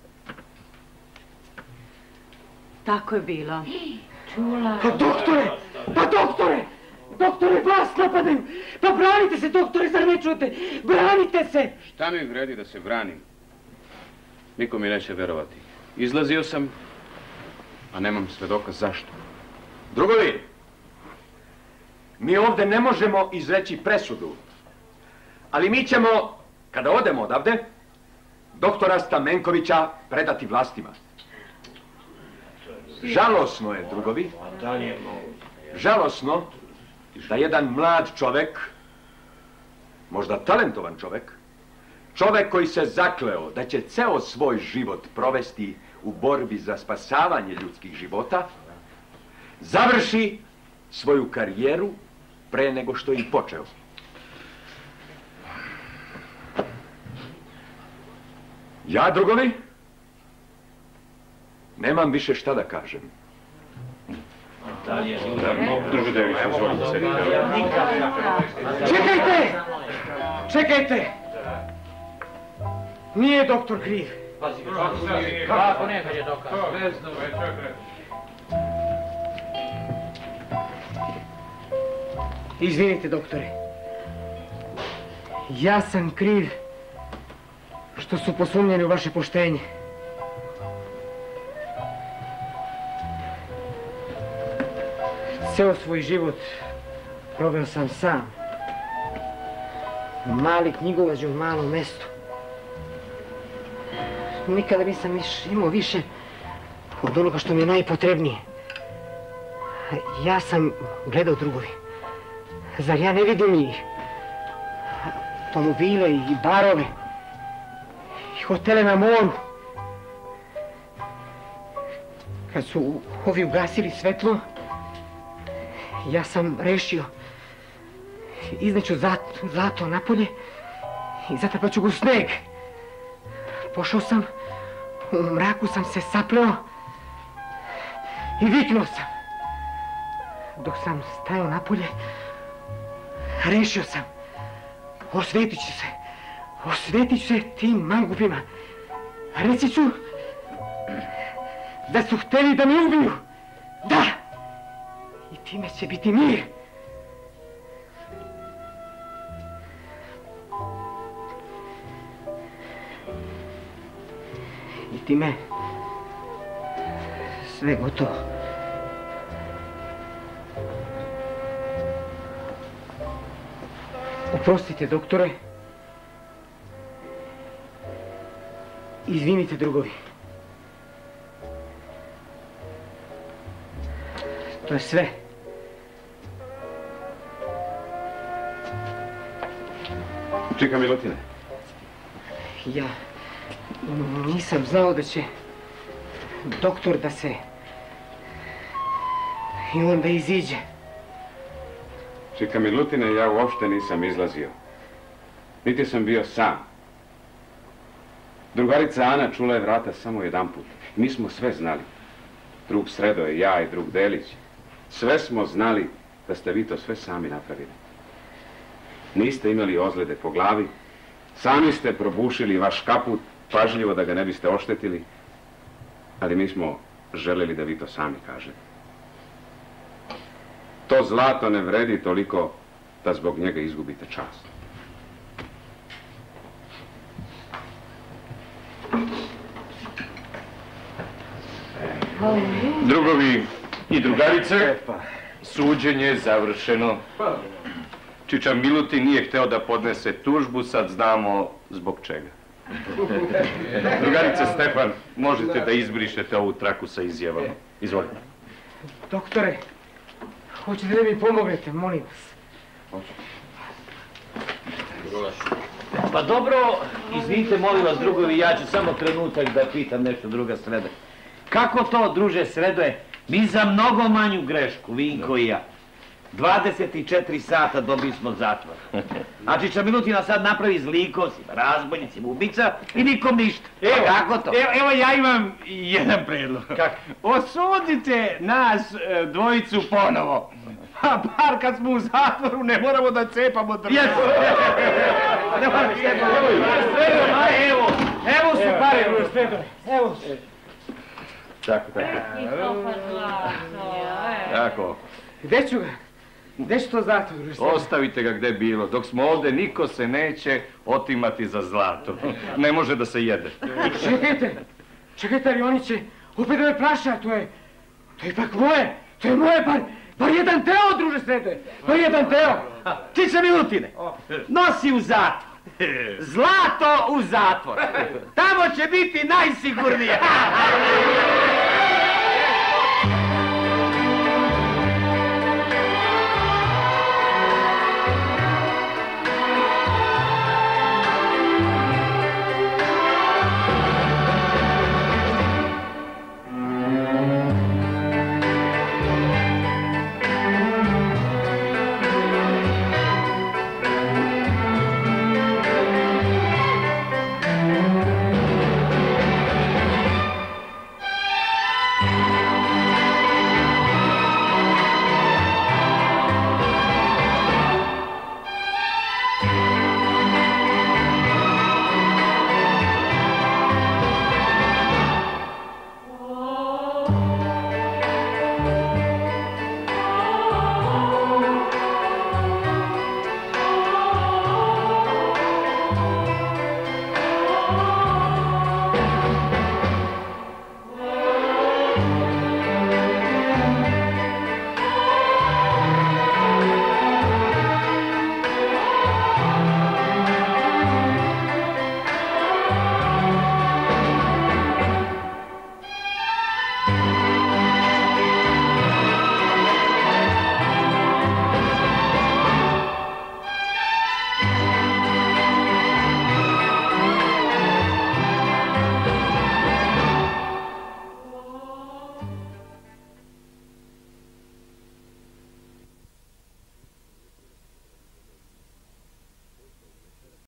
Tako je bilo. Čula. Pa doktore! Pa doktore! Doktore, vas napadaju! Pa branite se, doktore, zar ne čujete? Branite se! Šta mi vredi da se branim? Niko mi neće verovati. Izlazio sam, a nemam svedoka zašto. Drugovi, mi ovdje ne možemo izreći presudu, ali mi ćemo, kada odemo odavde, doktora Stamenkovića predati vlastima. Žalosno je, drugovi, žalosno da jedan mlad čovek, možda talentovan čovek, čovek koji se zakleo da će ceo svoj život provesti u borbi za spasavanje ljudskih života, završi svoju karijeru pre nego što je i počeo. Ja, drugovi, nemam više šta da kažem. Čekajte! Čekajte! Nije doktor kriv. Kako ne, kad je dokaz? Izvinite, doktore. Ja sam kriv što su posumnjeni u vaše poštenje. Ceo svoj život proveo sam sam. Mali knjigovođa u malom mestu. Nikada nisam imao više od onoga što mi je najpotrebnije. Ja sam gledao drugovi. Zar ja ne vidim i automobile i barove i hotele na moru? Kad su ovi ugasili svetlo, ja sam rešio izneću zlato napolje i zatrpaću ga u sneg. Pošao sam, u mraku sam se sapleo i viknuo sam. Dok sam stajao napolje, rešio sam. Osvetit ću se tim mangupima. Reći ću da su hteli da me ubiju. Da! I time će biti mir. I time sve gotovo. Oprostite, doktore. Izvinite, drugovi. To je sve. Čika Milutine, Ja nisam znao da će doktor da se... I onda iziđe. Čika Milutine, ja uopšte nisam izlazio. Niti sam bio sam. Drugarica Ana čula je vrata samo jedanput. Mi smo sve znali. Drug Sredoje, ja i drug Delić. Sve smo znali da ste vi to sve sami napravili. Niste imali ozljede po glavi. Sami ste probušili vaš kaput, pažljivo da ga ne biste oštetili. Ali mi smo želeli da vi to sami kažete. To zlato ne vredi toliko da zbog njega izgubite čast. Drugovi i drugarice, suđenje je završeno. Čiča Milutin nije hteo da podnese tužbu, sad znamo zbog čega. Drugarice Stefan, možete da izbrišete ovu traku sa izjavama. Izvolite. Doktore, hoćete da mi pomognete, molim vas. Pa dobro, izvinite, molim vas, drugovi, ja ću samo trenutak da pitam nešto, druga Srede. Kako to, druže Sredoje, mi za mnogo manju grešku, Vinko i ja, 24 sata dobili smo zatvor. A Čiča Milutina sad napravi zlikovcima, razbojnicima, ubica i nikom ništa. Evo, kako to? Evo ja imam jedan predlog. Osudite nas dvojicu ponovo. Pa bar kad smo u zatvoru ne moramo da cepamo državu. Ne moramo da cepamo. Evo su pare, Sredo. Evo su. Tako. Tako. Gde ću ga? Gde ću to zlato, društvo? Ostavite ga gde bilo. Dok smo ovde, niko se neće otimati za zlato. Ne može da se jede. Čekajte, ali oni će opet da me plaša, to je ipak moje. To je moje, bar jedan teo, druže Sredoje. Bar jedan teo. Čiča Milutine, nosi u zatvor. Zlato u zatvor. Tamo će biti najsigurnije.